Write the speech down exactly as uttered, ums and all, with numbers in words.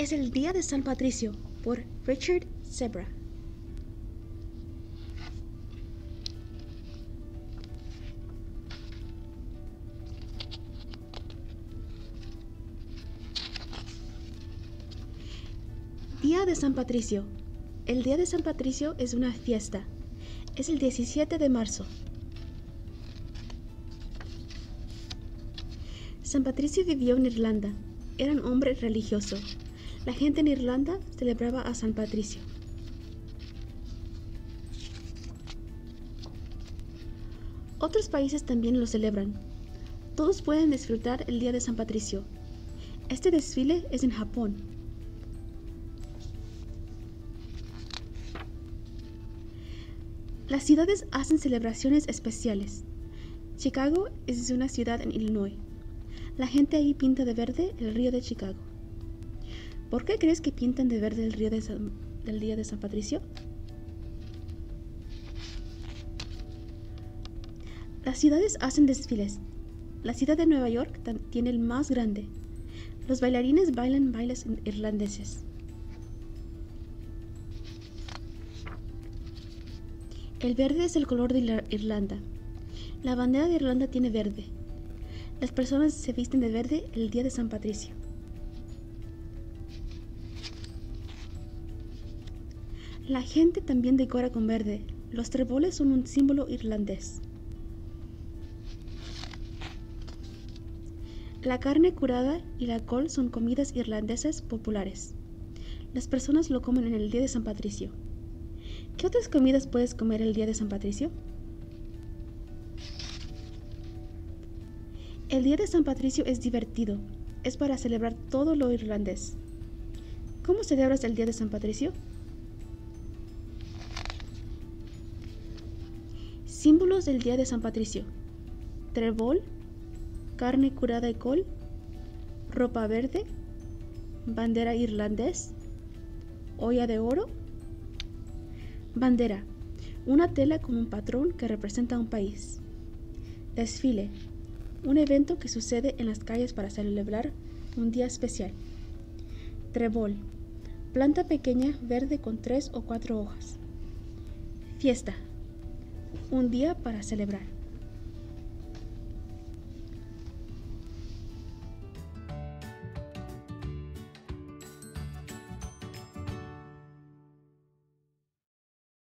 es el Día de San Patricio por Richard Zebra. Día de San Patricio. El Día de San Patricio es una fiesta. Es el diecisiete de marzo. San Patricio vivió en Irlanda. Era un hombre religioso. La gente en Irlanda celebraba a San Patricio. Otros países también lo celebran. Todos pueden disfrutar el Día de San Patricio. Este desfile es en Japón. Las ciudades hacen celebraciones especiales. Chicago es una ciudad en Illinois. La gente ahí pinta de verde el río de Chicago. ¿Por qué crees que pintan de verde el río de San, del Día de San Patricio? Las ciudades hacen desfiles. La ciudad de Nueva York tiene el más grande. Los bailarines bailan bailes irlandeses. El verde es el color de Irlanda. La bandera de Irlanda tiene verde. Las personas se visten de verde el día de San Patricio. La gente también decora con verde. Los treboles son un símbolo irlandés. La carne curada y la col son comidas irlandesas populares. Las personas lo comen en el día de San Patricio. ¿Qué otras comidas puedes comer el día de San Patricio? El día de San Patricio es divertido. Es para celebrar todo lo irlandés. ¿Cómo celebras el día de San Patricio? Símbolos del día de San Patricio: trébol, carne curada y col, ropa verde, bandera irlandés, olla de oro. Bandera: una tela con un patrón que representa un país. Desfile: un evento que sucede en las calles para celebrar un día especial. Trébol: planta pequeña verde con tres o cuatro hojas. Fiesta: un día para celebrar.